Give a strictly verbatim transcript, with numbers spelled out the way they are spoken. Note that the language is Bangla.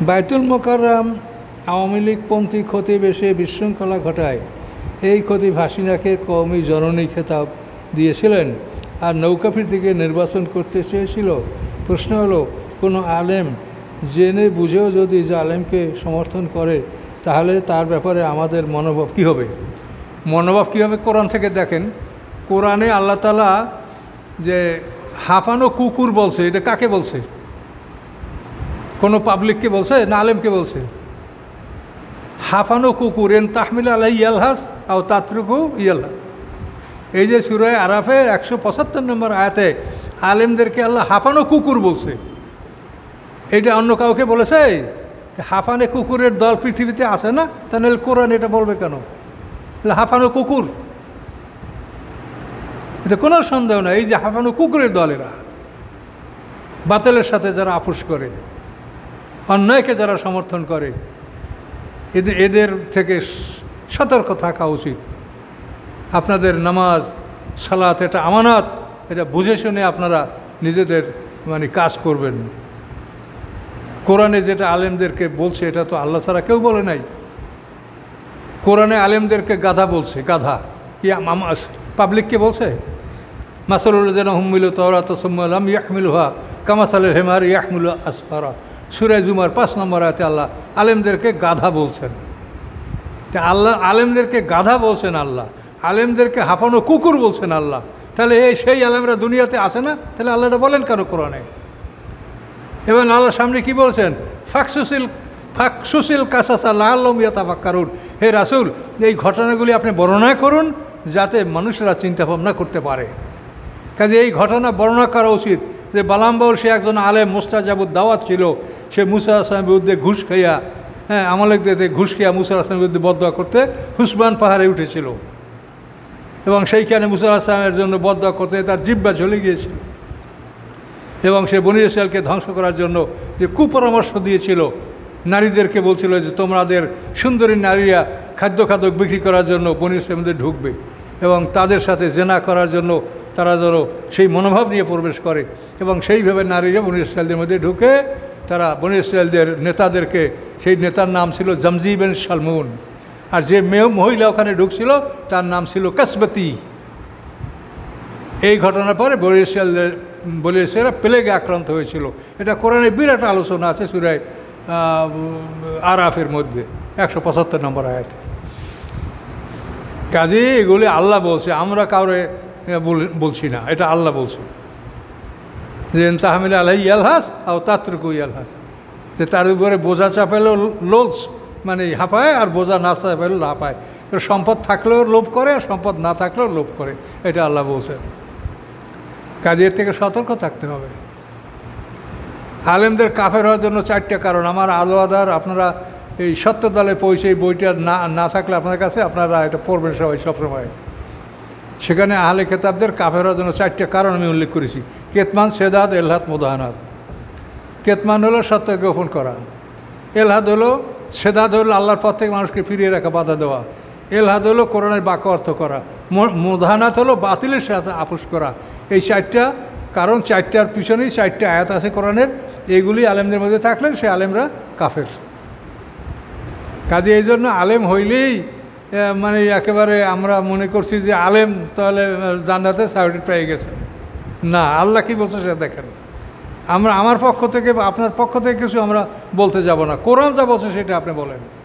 বাইতুল মোকাররম আওয়ামী লীগপন্থী খতিব এসে বিশৃঙ্খলা ঘটায়। এই খতিব হাসিনাকে কওমি জননী খেতাব দিয়েছিলেন আর নৌকাফির থেকে নির্বাচন করতে চেয়েছিল। প্রশ্ন হলো, কোনো আলেম জেনে বুঝেও যদি জালেমকে সমর্থন করে তাহলে তার ব্যাপারে আমাদের মনোভাব কী হবে? মনোভাব কী হবে? কোরআন থেকে দেখেন। কোরআনে আল্লাহ তাআলা যে হাঁপানো কুকুর বলছে, এটা কাকে বলছে? কোনো পাবলিককে বলছে না আলেমকে বলছে? হাঁপানো কুকুর, এন তাহমিল আলাই ইয়ালহাস আও তাতরুকু ইয়ালহাস। এই যে সূরা আরাফের একশো পঁচাত্তর নম্বর আয়াতে আলেমদেরকে আল্লাহ হাঁপানো কুকুর বলছে। এটা অন্য কাউকে বলেছে? হাঁপানো কুকুরের দল পৃথিবীতে আসে না, তাহলে কোরআন এটা বলবে কেন? তাহলে হাঁপানো কুকুর, এটা কোনো সন্দেহ নাই। এই যে হাঁপানো কুকুরের দল, এরা বাতিলের সাথে যারা আপোষ করে, অন্যায়কে যারা সমর্থন করে, এদের এদের থেকে সতর্ক থাকা উচিত। আপনাদের নামাজ সালাত এটা আমানত, এটা বুঝে শুনে আপনারা নিজেদের মানে কাজ করবেন। কোরআনে যেটা আলেমদেরকে বলছে এটা তো আল্লাহ ছাড়া কেউ বলে নাই। কোরআনে আলেমদেরকে গাধা বলছে, গাধা কি পাবলিককে বলছে? মাসালুল যেন হুমিল তওরাত সুম্মালাম ইয়াহমিলুহা কামাসালের হেমার ইয়াহমিলু আসফারা। সূরা জুমার পাঁচ নম্বর আয়াতে আল্লাহ আলেমদেরকে গাধা বলছেন। তা আল্লাহ আলেমদেরকে গাধা বলছেন, আল্লাহ আলেমদেরকে হাঁপানো কুকুর বলছেন আল্লাহ। তাহলে এই সেই আলেমরা দুনিয়াতে আসে না? তাহলে আল্লাহ এটা বলেন কেন কোরআনে? এবং আল্লাহর সামনে কি বলছেন? ফাকসুসিল ফাকসুসিল কাসাসা লাআল্লাহুম ইয়াতাফাক্কারুন। হে রাসূল, এই ঘটনাগুলি আপনি বর্ণনা করুন যাতে মানুষরা চিন্তা ভাবনা করতে পারে। কাজে এই ঘটনা বর্ণনা করা উচিত যে বালাম বাউল সে একজন আলেম, মুস্তাজাবুদ দাওয়াত ছিল। সে মুসা আসলামের বিরুদ্ধে ঘুষ খাইয়া, হ্যাঁ আমালেকদের ঘুষ খাইয়া মুসা আসলামের বিরুদ্ধে বদদোয়া করতে হুসবান পাহাড়ে উঠেছিল এবং সেইখানে মুসা আসলামের জন্য বদদোয়া করতে তার জিহ্বা ঝুলে গিয়েছিল এবং সে বনী ইসরাঈলকে ধ্বংস করার জন্য যে কুপরামর্শ দিয়েছিল, নারীদেরকে বলছিল যে তোমাদের সুন্দরী নারীরা খাদ্য খাদ্য বিক্রি করার জন্য বনী ইসরাঈলের মধ্যে ঢুকবে এবং তাদের সাথে জেনা করার জন্য তারা যেন সেই মনোভাব নিয়ে প্রবেশ করে এবং সেইভাবে নারীরা বনী ইসরাঈলদের মধ্যে ঢুকে তারা বনী ইসরাঈলদের নেতাদেরকে, সেই নেতার নাম ছিল জামজি বিন শালমুন, আর যে মেয়ে মহিলা ওখানে ঢুকছিল তার নাম ছিল কাসবতী। এই ঘটনার পরে বনী ইসরাঈলদের বনী ইসরাঈলরা প্লেগে আক্রান্ত হয়েছিল। এটা কোরআনে বিরাট আলোচনা আছে সূরা আরাফের মধ্যে একশো পঁচাত্তর নম্বর আয়াতে। কাজে এগুলি আল্লাহ বলছে, আমরা কাউরে বলছি না, এটা আল্লাহ বলছে যে তাহমিল আলাই ইয়ালহাস আও তাতরুকু ইয়ালহাস, যে তার উপরে বোঝা চাপাইলেও লোজ মানে হাঁপায় আর বোঝা না চাপাইলেও লাপায়। সম্পদ থাকলেও লোভ করে আর সম্পদ না থাকলেও লোভ করে, এটা আল্লাহ বলছেন। কাজে এর থেকে সতর্ক থাকতে হবে। আলেমদের কাফের হওয়ার জন্য চারটা কারণ আমার আলো আদার আপনারা এই সত্য দলে পৌঁছে এই বইটা না না থাকলে আপনার কাছে আপনারা এটা পড়বেন সবাই সবসময়। সেখানে আহলে খেতাবদের কাফের হওয়ার জন্য চারটা কারণ আমি উল্লেখ করেছি। কেতমান, সেদাত, এলহাদ, মোদাহানাত। কেতমান হলো সত্য গোপন করা, এলহাদ হলো সেদাত হলো আল্লাহর পথ থেকে মানুষকে ফিরিয়ে রাখা, বাধা দেওয়া, এলহাদ হলো কোরআনের বাক্য অর্থ করা, মোদাহানাত হলো বাতিলের সাথে আপোষ করা। এই চারটা কারণ, চারটার পিছনেই চারটা আয়াত আছে কোরআনের। এইগুলি আলেমদের মধ্যে থাকলে সে আলেমরা কাফের। কাজে এই জন্য আলেম হইলেই মানে একেবারে আমরা মনে করছি যে আলেম তাহলে জান্নাতে সার্টিফিকেট পেয়ে গেছে। না, আল্লাহ কী বলছে সেটা দেখেন। আমরা আমার পক্ষ থেকে বা আপনার পক্ষ থেকে কিছু আমরা বলতে যাব না, কোরআন যা বলছে সেটা আপনি বলেন।